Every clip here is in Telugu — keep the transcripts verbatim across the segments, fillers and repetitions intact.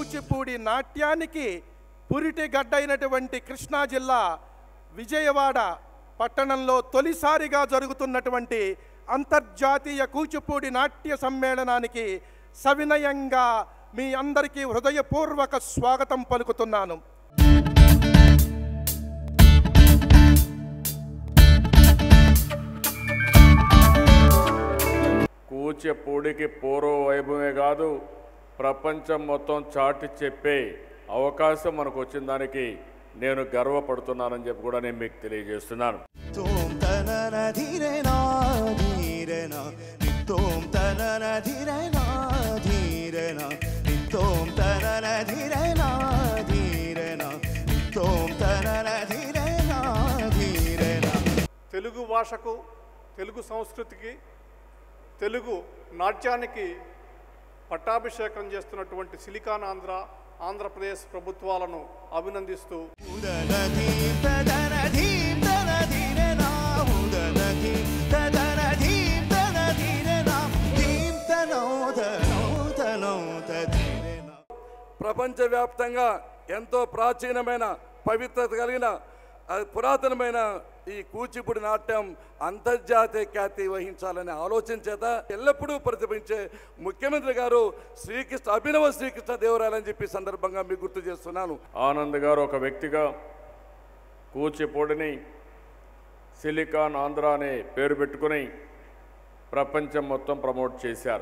కూచిపూడి నాట్యానికి పురిటి గడ్డైనటువంటి కృష్ణా జిల్లా విజయవాడ పట్టణంలో తొలిసారిగా జరుగుతున్నటువంటి అంతర్జాతీయ కూచిపూడి నాట్య సమ్మేళనానికి సవినయంగా మీ అందరికీ హృదయపూర్వక స్వాగతం పలుకుతున్నాను. కూచిపూడికి పూర్వ వైభవమే కాదు, ప్రపంచం మొత్తం చాటి చెప్పే అవకాశం మనకు వచ్చిన దానికి నేను గర్వపడుతున్నానని చెప్పి కూడా నేను మీకు తెలియజేస్తున్నాను. తెలుగు భాషకు, తెలుగు సంస్కృతికి, తెలుగు నాట్యానికి పట్టాభిషేకం చేస్తున్నటువంటి సిలికాన్ ఆంధ్ర ఆంధ్రప్రదేశ్ ప్రభుత్వాలను అభినందిస్తూ ప్రపంచవ్యాప్తంగా ఎంతో ప్రాచీనమైన పవిత్రత కలిగిన పురాతనమైన ఈ కూచిపూడి నాట్యం అంతర్జాతీయ ఖ్యాతి వహించాలనే ఆలోచన చేత ఎల్లప్పుడూ ప్రతిభించే ముఖ్యమంత్రి గారు శ్రీకృష్ణ అభినవ శ్రీకృష్ణ దేవరాయలని చెప్పి సందర్భంగా మీకు గుర్తు చేస్తున్నాను. ఆనంద్ గారు ఒక వ్యక్తిగా కూచిపూడిని సిలికాన్ ఆంధ్ర అనే పేరు పెట్టుకుని ప్రపంచం మొత్తం ప్రమోట్ చేశారు.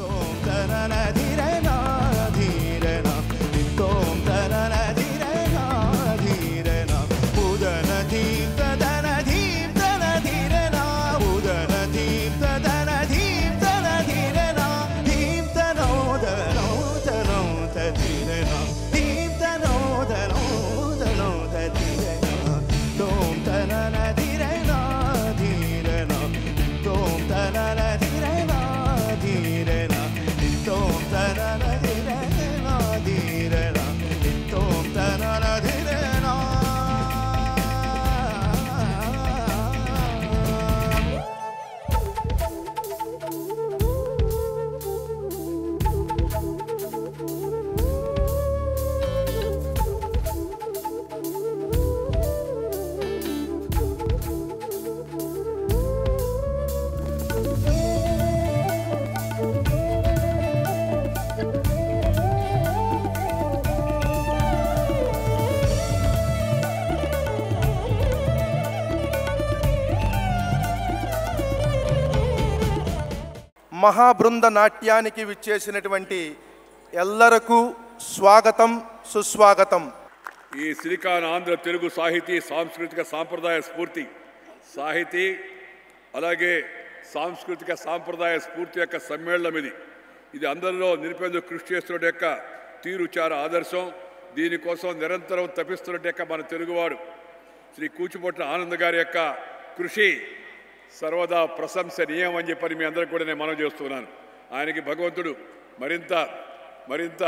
మహాబృంద నాట్యానికి విచ్చేసినటువంటి ఎల్లరకు స్వాగతం, సుస్వాగతం. ఈ సిలికాన్ ఆంధ్ర తెలుగు సాహితీ సాంస్కృతిక సాంప్రదాయ స్ఫూర్తి సాహితీ అలాగే సాంస్కృతిక సాంప్రదాయ స్ఫూర్తి యొక్క సమ్మేళనం ఇది. ఇది అందరిలో నిరుపేదకు కృషి చేస్తున్న యొక్క తీరు చాలా ఆదర్శం. దీనికోసం నిరంతరం తపిస్తున్న యొక్క మన తెలుగువాడు శ్రీ కూచిపూడి ఆనంద్ గారి యొక్క కృషి సర్వదా ప్రశంసనీయం అని చెప్పని మీ అందరికీ కూడా నేను మనవి చేస్తున్నాను. ఆయనకి భగవంతుడు మరింత మరింత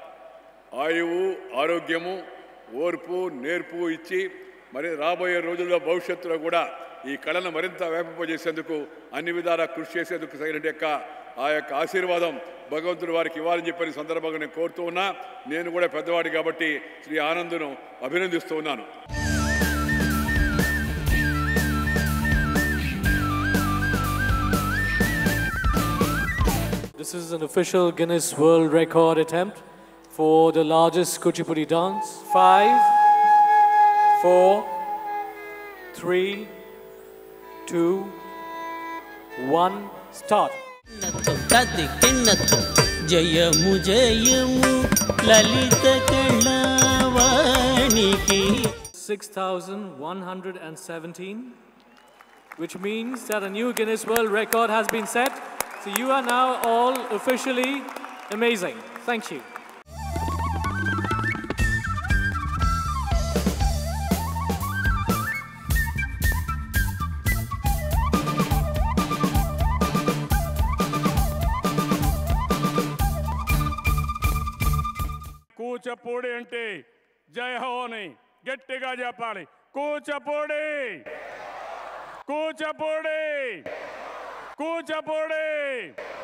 ఆయువు, ఆరోగ్యము, ఓర్పు, నేర్పు ఇచ్చి మరి రాబోయే రోజుల్లో భవిష్యత్తులో కూడా ఈ కళను మరింత వ్యాపింపజేసేందుకు అన్ని విధాలా కృషి చేసేందుకు తగిన యొక్క ఆ యొక్క ఆశీర్వాదం భగవంతుడు వారికి ఇవ్వాలని చెప్పని సందర్భంగా నేను కోరుతూ ఉన్నా. నేను కూడా పెద్దవాడి కాబట్టి శ్రీ ఆనంద్ను అభినందిస్తూ ఉన్నాను. This is an official Guinness World Record attempt for the largest Kuchipudi dance. Five, four, three, two, one, start. జయము జయము లలిత కళావాణికి six thousand one hundred seventeen, which means that a new Guinness World Record has been set. So you are now all officially amazing. Thank you. Kuchipudi అంటే జయ హో అని గట్టిగా చెప్పాలి. కూచిపూడి, కూచిపూడి, కూచిపూడి.